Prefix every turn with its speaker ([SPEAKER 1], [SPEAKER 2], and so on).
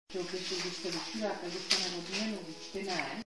[SPEAKER 1] To, keď si už to vyčúra, tak dostaneme odměnu, ty ne.